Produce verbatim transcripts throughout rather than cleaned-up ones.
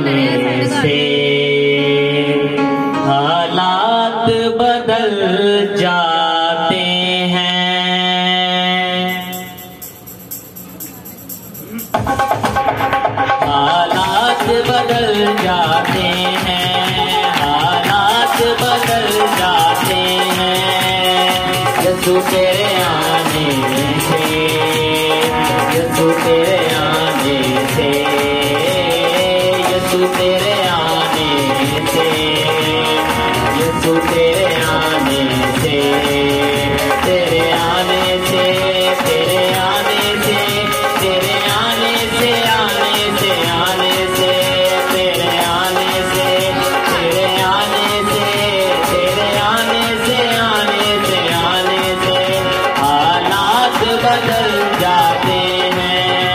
आने से हालात बदल जाते हैं, हालात बदल जाते हैं, हालात बदल जाते हैं। यीशु तेरे आने से, यीशु तेरे आने से, यीशु तेरे आने से, यीशु तेरे आने से, तेरे आने से, तेरे आने से, तेरे आने से, आने से, आने से, तेरे आने से, तेरे आने से, तेरे आने से, आने से, आने से हालात बदल जाते हैं।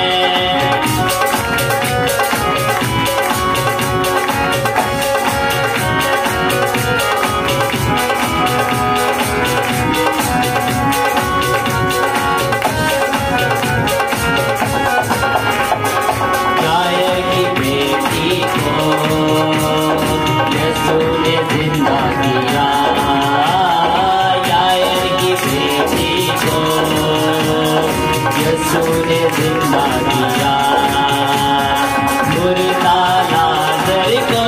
यायर की बेटी को यीशु ने जिंदा किया, यायर की बेटी को यीशु ने जिंदा किया। मुर्दा लाजर को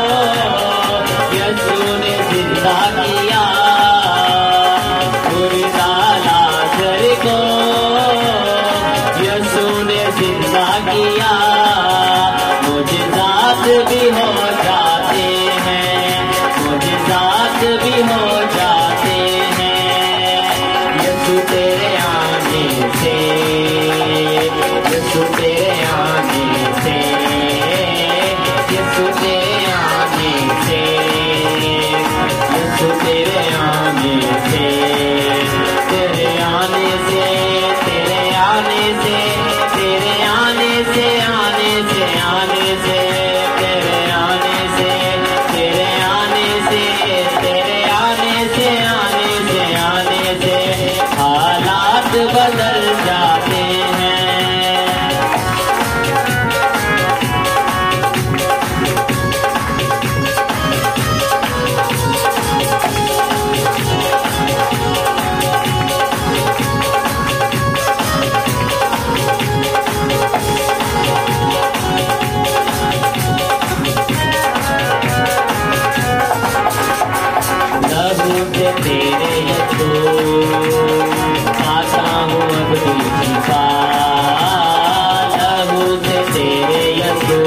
यीशु ने जिंदा किया, मुर्दा लाजर को यीशु ने जिंदा किया। मुझजात भी हो जाते हैं, मुझजात भी हो जाते हैं। यीशु तेरे आने से, यीशु तेरे आने से, यीशु तेरे आने से, यीशु तेरे आने से, तेरे आने से, तेरे आने से, तेरे आने से, आने से, आने से, तेरे आने से, तेरे आने से, तेरे आने से, आने से, आने से हालात बदल जाते हैं। लहू से तेरे यीशु आता हूँ अब दूसरी बार, लहू से तेरे यीशु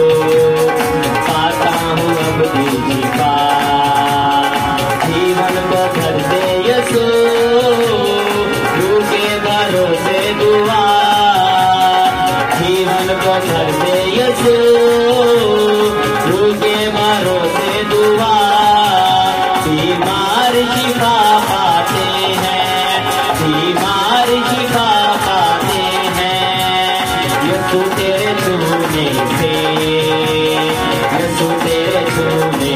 आता हूँ अब दूसरी बार। जीवन को भर दे यीशु, रूखे भरोसे दुआ, जीवन को भर दे यीशु, रूखे भरोसे दुआ। बीमार शिफा पाते हैं, बीमार शिफा पाते हैं। यीशु तेरे छूने से, यीशु तेरे छूने